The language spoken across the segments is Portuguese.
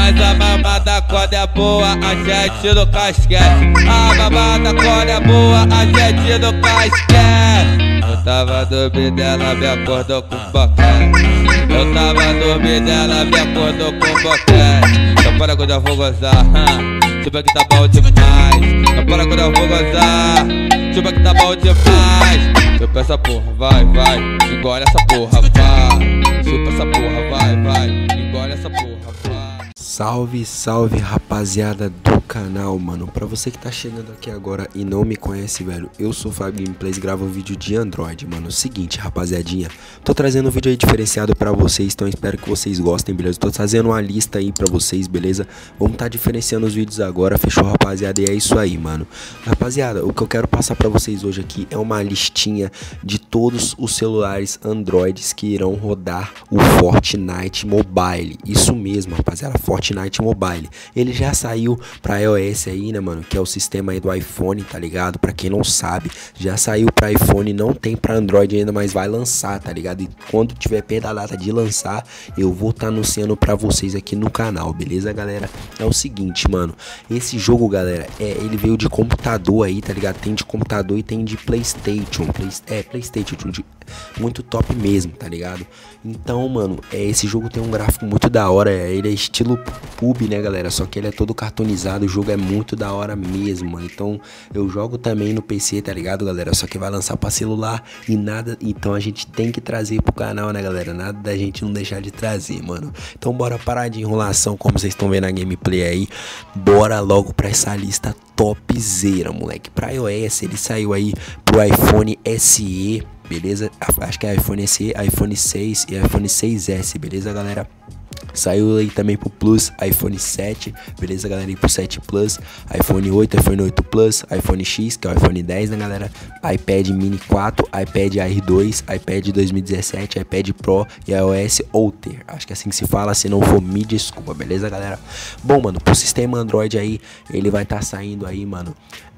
Mas a mamada quando é boa, a gente nunca esquece. A mamada quando é boa, a gente nunca esquece. Eu tava dormindo, ela me acordou com boquete. Eu tava dormindo, ela me acordou com boquete. Então para quando eu vou gozar, chupa que tá bom demais. Então para quando eu vou gozar, chupa que tá bom demais. Chupa essa porra, vai, vai, engole essa porra, vai. Chupa essa porra, vai, vai, engole essa porra, vai. Salve, salve rapaziada do canal, mano. Pra você que tá chegando aqui agora e não me conhece, velho, eu sou o Fábio Gameplays, gravo um vídeo de Android, mano. Seguinte, rapaziadinha, tô trazendo um vídeo aí diferenciado pra vocês, então espero que vocês gostem, beleza? Tô trazendo uma lista aí pra vocês, beleza? Vamos tá diferenciando os vídeos agora, fechou, rapaziada? E é isso aí, mano. Rapaziada, o que eu quero passar pra vocês hoje aqui é uma listinha de todos os celulares Androids que irão rodar o Fortnite Mobile. Isso mesmo, rapaziada, Fortnite Mobile. Ele já saiu pra iOS aí, né, mano, que é o sistema aí do iPhone, tá ligado? Pra quem não sabe, já saiu pra iPhone, não tem pra Android ainda, mas vai lançar, tá ligado? E quando tiver perto da data de lançar, eu vou tá anunciando pra vocês aqui no canal, beleza, galera? É o seguinte, mano, esse jogo, galera, ele veio de computador aí, tá ligado? Tem de computador e tem de PlayStation, PlayStation, muito top mesmo, tá ligado? Então, mano, esse jogo tem um gráfico muito da hora, ele é estilo pub, né, galera? Só que ele é todo cartoonizado, o jogo é muito da hora mesmo, mano. Então, eu jogo também no PC, tá ligado, galera? Só que vai lançar pra celular e nada, então a gente tem que trazer pro canal, né, galera? Nada da gente não deixar de trazer, mano. Então, bora parar de enrolação, como vocês estão vendo na gameplay aí. Bora logo pra essa lista topzera, moleque. Pra iOS, ele saiu aí pro iPhone SE, beleza? Acho que é iPhone SE, iPhone 6 e iPhone 6S, beleza, galera? Saiu aí também pro Plus, iPhone 7, beleza, galera? E pro 7 Plus, iPhone 8, iPhone 8 Plus, iPhone X, que é o iPhone 10, né, galera? iPad Mini 4, iPad Air 2, iPad 2017, iPad Pro e iOS Outer. Acho que é assim que se fala, se não for, me desculpa, beleza, galera? Bom, mano, pro sistema Android aí, ele vai estar saindo aí, mano,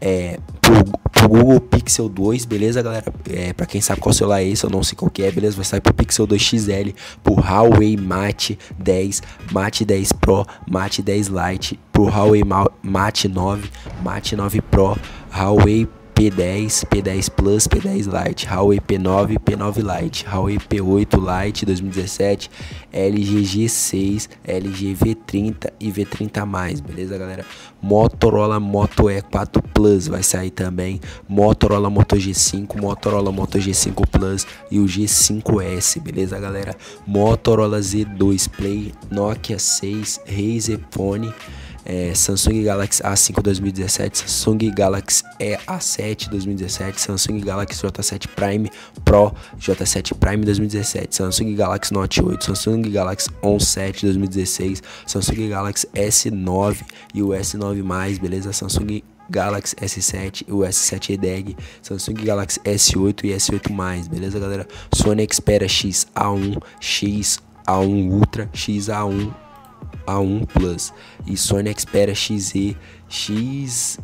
pro Google Pixel 2, beleza, galera? Pra quem sabe qual celular é esse, eu não sei qual que é, beleza? Vai sair pro Pixel 2 XL, pro Huawei Mate 10, Mate 10 Pro, Mate 10 Lite, pro Huawei Mate 9, Mate 9 Pro, Huawei P10, P10 Plus, P10 Lite, Huawei P9, P9 Lite, Huawei P8 Lite 2017, LG G6, LG V30 e V30+, beleza, galera? Motorola Moto E4 Plus vai sair também, Motorola Moto G5, Motorola Moto G5 Plus e o G5S, beleza, galera? Motorola Z2 Play, Nokia 6, Razer Phone, Samsung Galaxy A5 2017, Samsung Galaxy A7 2017, Samsung Galaxy J7 Prime Pro, J7 Prime 2017, Samsung Galaxy Note 8, Samsung Galaxy On 7 2016, Samsung Galaxy S9 e o S9+, beleza? Samsung Galaxy S7 e o S7 EDEG, Samsung Galaxy S8 e S8+, beleza, galera? Sony Xperia X A1, X A1 Ultra, X A1 Plus e Sony Xperia XZ, XZS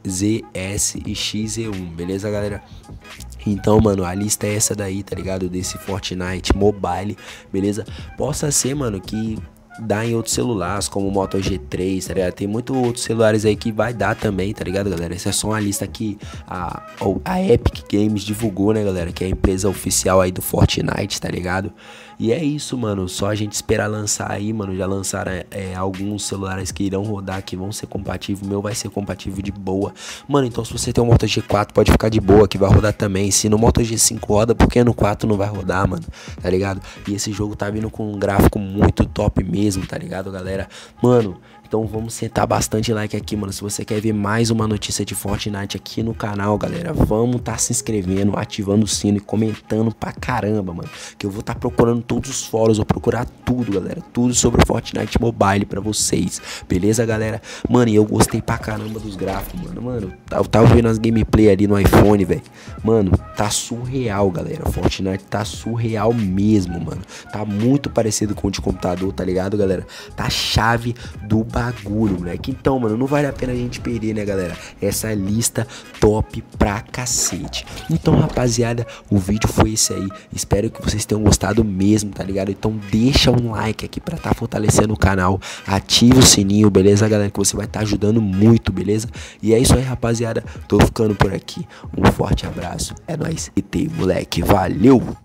e XZ1, beleza, galera? Então, mano, a lista é essa daí, tá ligado? Desse Fortnite Mobile, beleza? Possa ser, mano, que dá em outros celulares, como o Moto G3, tá ligado? Tem muitos outros celulares aí que vai dar também, tá ligado, galera? Essa é só uma lista que a Epic Games divulgou, né, galera? Que é a empresa oficial aí do Fortnite, tá ligado? E é isso, mano, só a gente esperar lançar aí, mano. Já lançaram alguns celulares que irão rodar, que vão ser compatíveis. O meu vai ser compatível de boa, mano. Então se você tem um Moto G4, pode ficar de boa, que vai rodar também. Se no Moto G5 roda, porque no 4 não vai rodar, mano, tá ligado? E esse jogo tá vindo com um gráfico muito top mesmo, tá ligado, galera? Mano, então vamos sentar bastante like aqui, mano. Se você quer ver mais uma notícia de Fortnite aqui no canal, galera, vamos tá se inscrevendo, ativando o sino e comentando pra caramba, mano. Que eu vou tá procurando todos os fóruns, vou procurar tudo, galera. Tudo sobre o Fortnite Mobile pra vocês, beleza, galera? Mano, e eu gostei pra caramba dos gráficos, mano. Mano, eu tava vendo as gameplay ali no iPhone, velho. Mano, tá surreal, galera. Fortnite tá surreal mesmo, mano. Tá muito parecido com o de computador, tá ligado, galera? Tá chave do bagulho, moleque. Então, mano, não vale a pena a gente perder, né, galera? Essa lista top pra cacete. Então, rapaziada, o vídeo foi esse aí. Espero que vocês tenham gostado mesmo, tá ligado? Então, deixa um like aqui pra tá fortalecendo o canal. Ativa o sininho, beleza, galera? Que você vai estar ajudando muito, beleza? E é isso aí, rapaziada. Tô ficando por aqui. Um forte abraço. É nóis. E tem, moleque. Valeu!